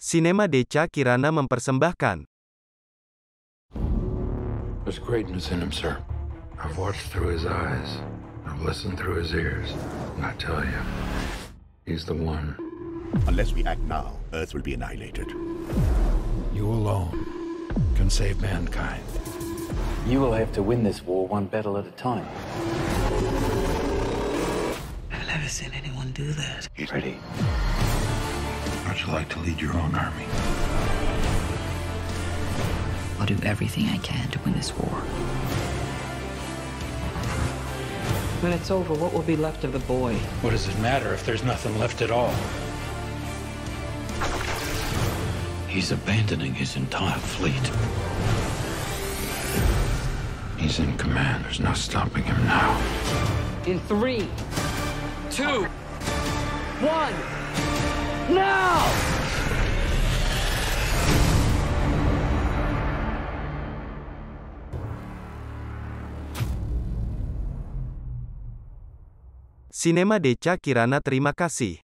Sinema Deca Kirana mempersembahkan. There's greatness in him, sir. I've watched through his eyes. I've listened through his ears. And I tell you, he's the one. Unless we act now, Earth will be annihilated. You alone can save mankind. You will have to win this war one battle at a time. I've never seen anyone do that. He's ready. How'd you like to lead your own army? I'll do everything I can to win this war. When it's over, what will be left of the boy? What does it matter if there's nothing left at all? He's abandoning his entire fleet. He's in command. There's no stopping him now. In 3, 2, 1, now! Sinema Deca Kirana terima kasih.